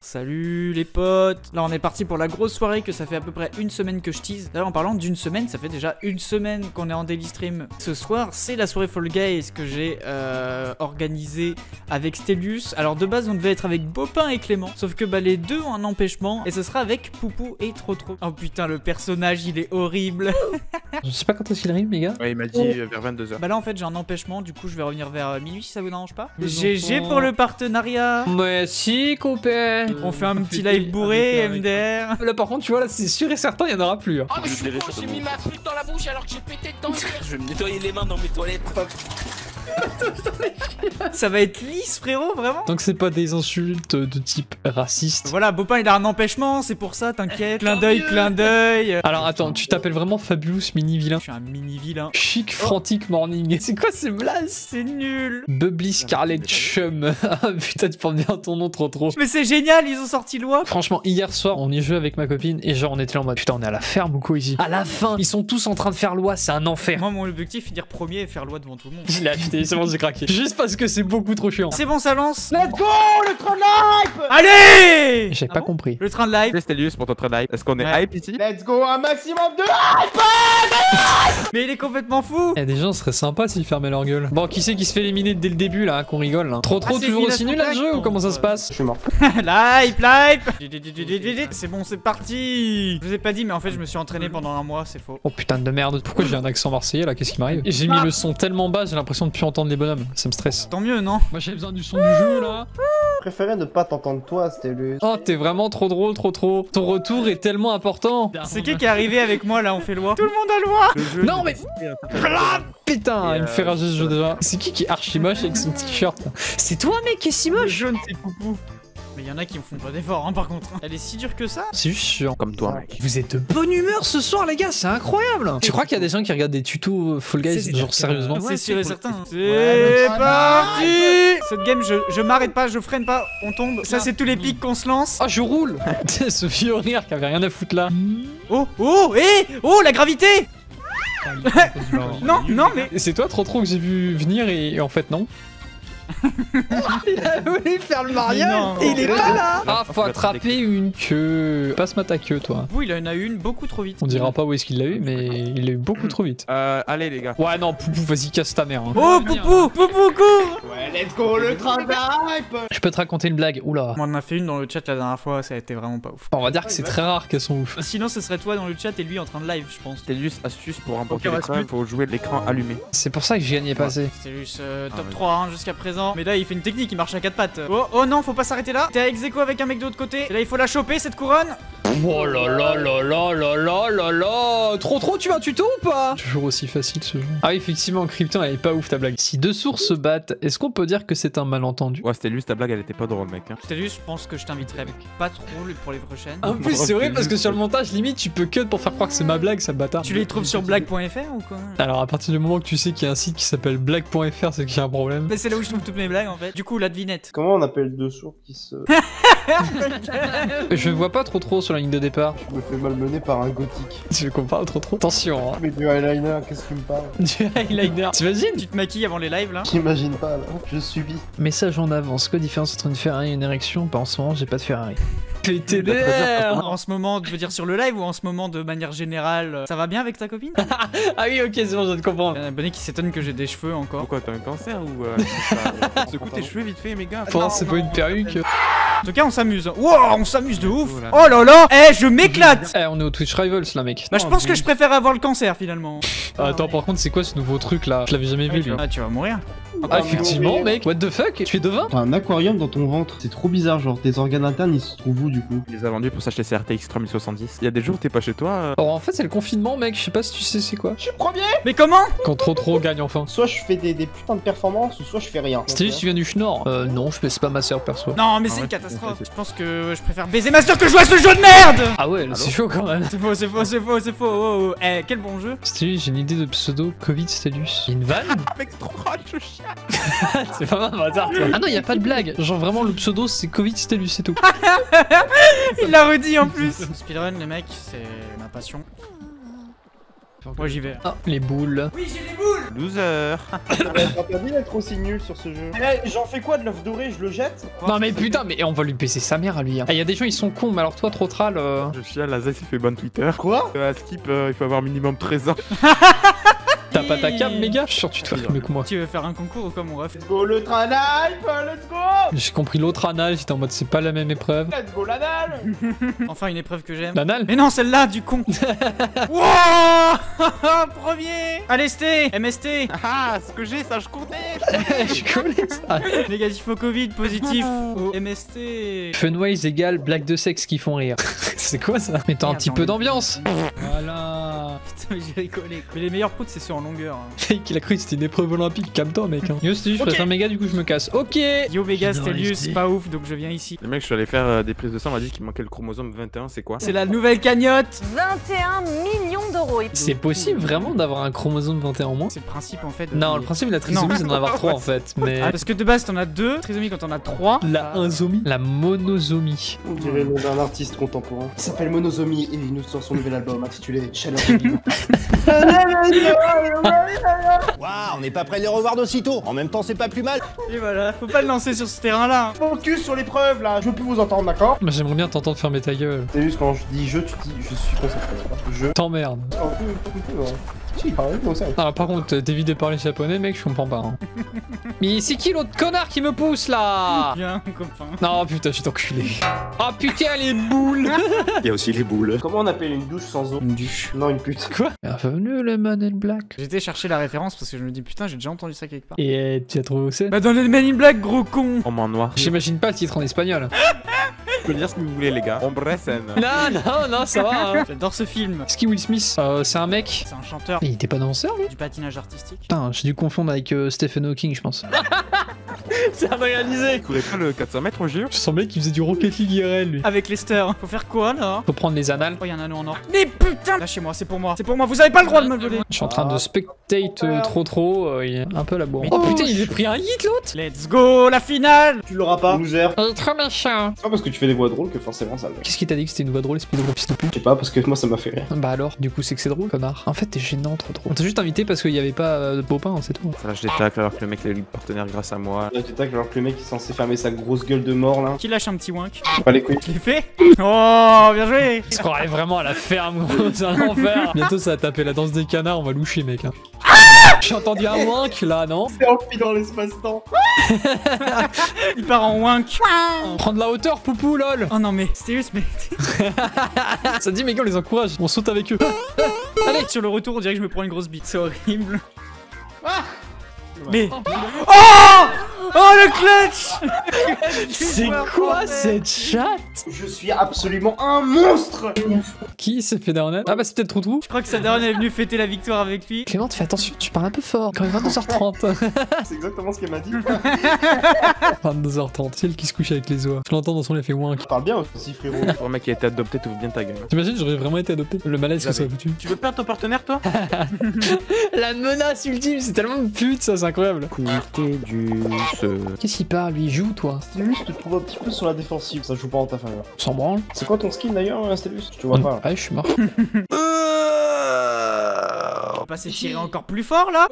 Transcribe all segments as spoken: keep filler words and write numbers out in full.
Salut les potes. Là on est parti pour la grosse soirée que ça fait à peu près une semaine que je tease. D'ailleurs en parlant d'une semaine, ça fait déjà une semaine qu'on est en daily stream. Ce soir c'est la soirée Fall Guys que j'ai euh, organisée avec Stellius. Alors de base on devait être avec Bopin et Clément, sauf que bah les deux ont un empêchement et ce sera avec Poupou et Trotro. Oh putain le personnage il est horrible. Je sais pas quand est-ce qu'il arrive les gars. Ouais il m'a dit euh, vers vingt-deux heures. Bah là en fait j'ai un empêchement, du coup je vais revenir vers minuit si ça vous dérange pas. G G pour le partenariat. Merci copain. On fait un petit live bourré, M D R. Là par contre tu vois là c'est sûr et certain il y en aura plus. Hein. Oh mais je suis con, j'ai mis ma flûte dans la bouche alors que j'ai pété dedans. Je vais me nettoyer les mains dans mes toilettes. Ça va être lisse frérot vraiment. Donc c'est pas des insultes de type raciste. Voilà, Bopin il a un empêchement, c'est pour ça, t'inquiète. Clin d'œil, clin d'œil. Alors attends, tu t'appelles vraiment Fabulous mini vilain. Je suis un mini vilain. Chic frantic morning. C'est quoi ces blagues? C'est nul. Bubbly Scarlet Chum. Putain tu portes bien ton nom trop trop. Mais c'est génial, ils ont sorti loi. Franchement hier soir on y jouait avec ma copine et genre on était là en mode putain on est à la ferme ou quoi ici. À la fin ils sont tous en train de faire loi, c'est un enfer. Moi mon objectif finir premier et faire loi devant tout le monde. Je l'ai acheté, c'est bon j'ai craqué. Juste parce que c'est beaucoup trop chiant. C'est bon ça lance. Let's go le train de hype. Allez. J'ai Ah pas bon compris. Le train de live. C'est Stellius pour ton train de live. Est-ce qu'on est Ouais. hype ici? Let's go un maximum de hype. Mais il est complètement fou. Eh des gens seraient sympas s'ils fermaient leur gueule. Bon qui c'est qui se fait éliminer dès le début là, qu'on rigole là. Trop trop Ah, c'est toujours aussi nul à ce élimination jeu ou comment ça se directe. passe? Je suis mort. Live, live. C'est bon, c'est parti. Je vous ai pas dit mais en fait je me suis entraîné pendant un mois, c'est faux. Oh putain de merde, pourquoi j'ai un accent marseillais là? Qu'est-ce qui m'arrive? J'ai mis le son tellement bas, j'ai l'impression de plus entendre les bonhommes, ça me stresse. Tant mieux non? Moi j'ai besoin du son du jeu là. Je préférais ne pas t'entendre toi, Stellius. Oh t'es vraiment trop drôle, trop trop. Ton retour est tellement important. C'est qui qui est arrivé avec moi là, on fait loi. Tout le monde a loi. Le jeu, Non, j'ai mais- décidé un certain nombre de- Putain, Et il me euh, fait rager ce jeu déjà. C'est qui qui est archi moche avec son t-shirt là? C'est toi mec qui est si Le moche? jaune c'est Poupou. Mais il y en a qui me font pas d'efforts hein par contre. Elle est si dure que ça. C'est juste chiant. Comme toi mec. Vous êtes de bonne humeur ce soir les gars, c'est incroyable. Tu crois qu'il y a des gens qui regardent des tutos Fall Guys, genre sérieusement? C'est sûr et certain. Ouais, C'est mais- parti. Cette game je, je m'arrête pas, je freine pas, on tombe. Ça c'est tous les pics qu'on se lance. Oh je roule. Ce vieux rire qui avait rien à foutre là. Oh oh eh oh la gravité. Non non mais Et c'est toi trop trop que j'ai vu venir et, et en fait non. Il a voulu faire le mariole non. et il est pas là. Non, Ah faut attraper une queue. Passe-moi ta queue toi. Poupou il en a eu une beaucoup trop vite. On dira pas où est-ce qu'il l'a eu mais il l'a eu beaucoup trop vite. Euh, allez les gars. Ouais non Poupou vas-y casse ta mère. Hein. Oh Poupou Poupou cours. Ouais, let's go le train de hype. Je peux te raconter une blague. Oula. On en a fait une dans le chat la dernière fois, ça a été vraiment pas ouf. On va dire que c'est très rare qu'elles sont ouf. Sinon ce serait toi dans le chat et lui en train de live je pense. Stellius, astuce pour remporter Ok, on l'écran, reste il faut jouer l'écran allumé. C'est pour ça que j'ai gagné passé. C'est juste euh, top Ah, ouais. trois hein, jusqu'à présent. Mais là il fait une technique, il marche à quatre pattes. Oh oh non faut pas s'arrêter là. T'es à ex aequo avec un mec de l'autre côté. Et là il faut la choper cette couronne. Oh là là là là là là là là. Trop trop tu vas tuto ou pas? Toujours aussi facile ce jeu. Ah oui effectivement Krypton elle est pas ouf ta blague. Si deux sources se battent, est-ce qu'on peut dire que c'est un malentendu? Ouais Stellius, ta blague elle était pas drôle mec. Hein. Stellius, je pense que je t'inviterai avec pas trop pour les prochaines. En plus c'est vrai parce que sur le montage limite tu peux cut pour faire croire que c'est ma blague sale bâtard. Tu les trouves sur blague point F R ou quoi? Alors à partir du moment que tu sais qu'il y a un site qui s'appelle blague point F R c'est qu'il y a un problème. Mais c'est là où je trouve toutes mes blagues en fait. Du coup la devinette. Comment on appelle deux sourds qui se... Je vois pas trop trop sur la ligne de départ. Je me fais malmener par un gothique. Tu compares trop trop. Attention hein. Mais du eyeliner, qu'est-ce qu'il me parle? Du eyeliner. T'imagines? Tu te maquilles avant les lives là? J'imagine pas là, je subis. Message en avance, quoi la différence entre une Ferrari et une érection? Bah en ce moment j'ai pas de Ferrari. P T D R. En ce moment, tu veux dire sur le live ou en ce moment de manière générale? Ça va bien avec ta copine? Ah oui ok c'est bon je viens de comprendre. Il y a un abonné qui s'étonne que j'ai des cheveux encore. Pourquoi t'as un cancer ou euh, secoue tes cheveux vite fait mes gars. Enfin, c'est pas une perruque. En tout cas on s'amuse. Wow on s'amuse de ouf. Oh là. Oh là là. Eh je m'éclate. Eh on est au Twitch Rivals là mec. Bah je pense que je préfère avoir le cancer finalement. Ah, attends par contre c'est quoi ce nouveau truc là? Je l'avais jamais vu lui. Ah tu vas mourir. Ah effectivement mec, what the fuck? Tu es devin? T'as un aquarium dans ton ventre, c'est trop bizarre, genre tes organes internes ils se trouvent où du coup? Il les a vendus pour s'acheter ses R T X trois mille soixante-dix. Il y a des jours où t'es pas chez toi. euh, Alors en fait c'est le confinement mec, je sais pas si tu sais c'est quoi. Je suis premier. Mais comment? Quand trop trop gagne enfin. Soit je fais des, des putains de performances, ou soit je fais rien. C'était juste tu viens du Schnorr? Euh non je baisse pas ma soeur perso. Non mais Ah c'est ouais, une catastrophe. c'est- Je pense que je préfère baiser ma soeur que jouer à ce jeu de merde. Ah ouais là, c'est chaud quand même. C'est faux, c'est faux, c'est faux, c'est faux. Oh, oh. Eh quel bon jeu. Stylus, j'ai une idée de pseudo Covid Stellus. Une vanne? Mec c'est trop rage le chien. C'est pas mal bâtard toi. Ah non y a pas de blague. Genre vraiment le pseudo c'est Covid Stellus c'est tout. Il l'a redit en plus. Speedrun les mecs c'est ma passion. Moi j'y vais. Ah, les boules. Oui, j'ai les boules. Loser. T'as pas dit d'être aussi nul sur ce jeu. Eh, j'en fais quoi de l'œuf doré? Je le jette? Non mais putain, mais on va lui baisser sa mère à lui. Il hein. y a des gens ils sont cons, mais alors toi trop tral. Euh... Je chiale, la Zest il fait bonne Twitter. Quoi? Euh, à Skip, euh, il faut avoir minimum treize ans. T'as pas ta cam, méga? Je suis sûr que tu te fais mieux que moi. Tu veux faire un concours ou quoi, mon ref? Let's go le tranal, let's go! J'ai compris l'autre anal, j'étais en mode c'est pas la même épreuve. Let's go l'anal! Enfin, une épreuve que j'aime. L'anal? Mais non, celle-là, du con. Wouah. Premier. Allez, S T. M S T. Ah, ce que j'ai, ça je comptais. Je connais ça. Négatif au Covid, positif au M S T. Funways égale blague de sexe qui font rire. C'est quoi ça? Mais t'as un Merde, petit j'en peu ai- d'ambiance. Voilà. Putain, mais j'ai rigolé. Mais les meilleurs proutes, c'est sur en longueur. hein. Mec, il a cru que c'était une épreuve olympique, calme-toi mec. Hein. Yo, c'était je Ok. préfère méga, du coup je me casse. Ok. Yo, Vega, J'adore les Stelius, S T. pas ouf, donc je viens ici. Les mecs, je suis allé faire euh, des prises de sang, on m'a dit qu'il manquait le chromosome vingt et un, c'est quoi? C'est la nouvelle cagnotte. vingt et un millions d'euros. C'est possible vraiment d'avoir un chromosome vingt et un en moins? C'est le principe en fait. de- Non, le principe de la trisomie Non. c'est d'en avoir trois en fait. Mais Ah, parce que de base, t'en as deux. Trisomie, quand t'en as trois. la insomie, la monosomie. On dirait le nom d'un artiste contemporain. Il s'appelle Monozomi et il nous sort son nouvel album intitulé Chaleur de Guide. Waouh, on n'est pas prêt de les revoir d'aussitôt. En même temps, c'est pas plus mal. Et voilà, faut pas le lancer sur ce terrain-là. hein. Focus sur l'épreuve là, je veux plus vous entendre, d'accord? Moi j'aimerais bien t'entendre fermer ta gueule. C'est juste quand je dis je, tu dis je suis concentré, d'accord? Je. T'emmerdes. Oh, oui, oui, oui, oui. Si, il parle comme ça. Ah par contre, t'évites de parler japonais mec, je comprends pas. Hein. Mais c'est qui l'autre connard qui me pousse là? Bien, copain. Non putain, je suis enculé. Ah putain les boules. Il y a aussi les boules. Comment on appelle une douche sans eau? Une duche. Non, une pute. Quoi? Bienvenue les Man in Black. J'étais chercher la référence parce que je me dis putain, j'ai déjà entendu ça quelque part. Et euh, tu as trouvé où c'est? Bah, dans les Men in Black, gros con. En main noire. J'imagine pas le titre en espagnol. Je peux dire ce que vous voulez, les gars. Ombresen. Non, non, non, ça va. Hein. J'adore ce film. Est-ce qu'il Will Smith? Euh, c'est un mec. C'est un chanteur Il était pas danseur lui? du patinage artistique. Putain, j'ai dû confondre avec euh, Stephen Hawking, je pense. C'est un réalisé. Vous courez pas le quatre cents mètres au jure? Je semblais qu'il faisait du Rocket League I R L lui. Avec Lester. Faut faire quoi là? Faut prendre les annales. Oh, y'a un anneau en or. Mais putain! Lâchez-moi, c'est pour moi. C'est pour moi, vous avez pas le droit de me le voler. Je suis en train de spectate euh, trop trop, euh, il est un peu la bourre. Mais Oh non, putain, il je- a pris un hit l'autre. Let's go, la finale! Tu l'auras pas, loser. Il est trop méchant. C'est pas parce que tu fais des voix drôles que forcément ça le. Qu'est-ce qui t'a dit que c'était une voix drôle, espèce de gros fils de pute? Je sais pas, parce que moi ça m'a fait rire. Bah alors, du coup c'est que c'est drôle, connard. En fait t'es gênant trop trop. On t'a juste invité parce qu'il y avait pas euh, de Popin, c'est tout. Ça lâche des tacles alors que le mec il a eu le partenaire grâce à moi. Là, tu tac alors que le mec il est censé fermer sa grosse gueule de mort là. Qui lâche un petit wink? Pas les couilles. Je l'ai fait? Oh, bien joué! On se croirait vraiment à la ferme, gros, c'est un enfer. Bientôt ça va taper la danse des canards, on va loucher mec. Hein. J'ai entendu un wink là, non? C'est enfuis dans l'espace-temps. Il part en wink. Prendre la hauteur, poupou, lol. Oh non, mais sérieux, mais. Ça dit, mais gars, on les encourage, on saute avec eux. Allez, sur le retour, on dirait que je me prends une grosse bite. C'est horrible. Mais. Oh! Oh, le clutch! C'est quoi cette chatte? Je suis absolument un monstre. Qui s'est fait down? Ah bah c'est peut-être Troutrou. Je crois que sa daronne est venue fêter la victoire avec lui. Clément, fais attention, tu parles un peu fort. Quand même vingt-deux heures trente. C'est exactement ce qu'elle m'a dit. vingt-deux heures trente, c'est elle qui se couche avec les oies. Je l'entends dans son elle fait wink. Parle bien aussi, frérot. Pour un mec qui a été adopté, t'ouvres bien ta gueule. T'imagines, j'aurais vraiment été adopté. Le malaise que ça aurait foutu. Tu veux perdre ton partenaire, toi? La menace ultime, c'est tellement de pute, ça, c'est incroyable. Comité du... ce... Qu'est-ce qu'il parle, lui? Il joue, toi? Stylus, je te trouve un petit peu sur la défensive, ça joue pas en ta faveur. On s'en branle. C'est quoi ton skill d'ailleurs, Stylus? Je te vois pas. Ouais, je suis mort. On va pas s'étirer encore plus fort là?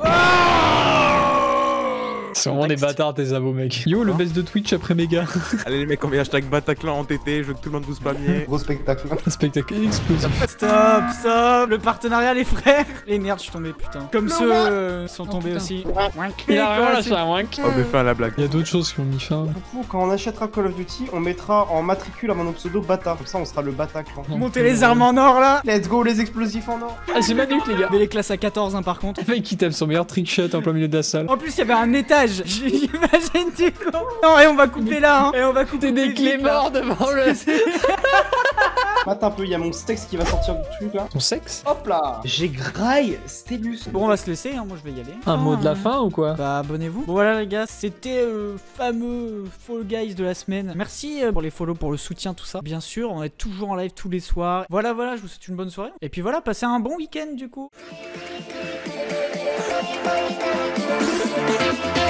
C'est vraiment des bâtards, tes abos, mec. Yo, le baisse de Twitch après méga. Allez les mecs, on met hashtag Bataclan en T T, je veux que tout le monde vous spammiez. Gros spectacle. Spectacle explosif. Stop, stop! Le partenariat, les frères! Les merdes, je suis tombé, putain. Comme ceux euh, sont tombés putain. aussi. Il a vraiment lâché un wink. Oh, mais fin à la blague. Il y a d'autres choses qui ont mis fin. Du coup, quand on achètera Call of Duty, on mettra en matricule à mon pseudo Bata. Comme ça, on sera le Bataclan. Montez les armes en or là! Let's go, les explosifs en or. Ah, c'est magnifique, les gars. Mais les classes à quatorze, hein, par contre. Le mec qui tape son meilleur trick shot en plein milieu de la salle. En plus, il y avait un étage. J'imagine du coup. Non, et on va couper là, hein. Et on va couper Des clés vite, là. morts devant le. Attends un peu, il y a mon sexe qui va sortir du truc là. Ton sexe? Hop là. J'ai graille Stylus. Bon, on va se laisser, hein. Moi je vais y aller. Un mot de la Ah. fin ou quoi? Bah abonnez-vous. Bon voilà les gars, c'était le fameux Fall Guys de la semaine. Merci euh, pour les follow, pour le soutien, tout ça. Bien sûr, on est toujours en live tous les soirs. Voilà, voilà, je vous souhaite une bonne soirée. Et puis voilà, passez un bon week-end du coup.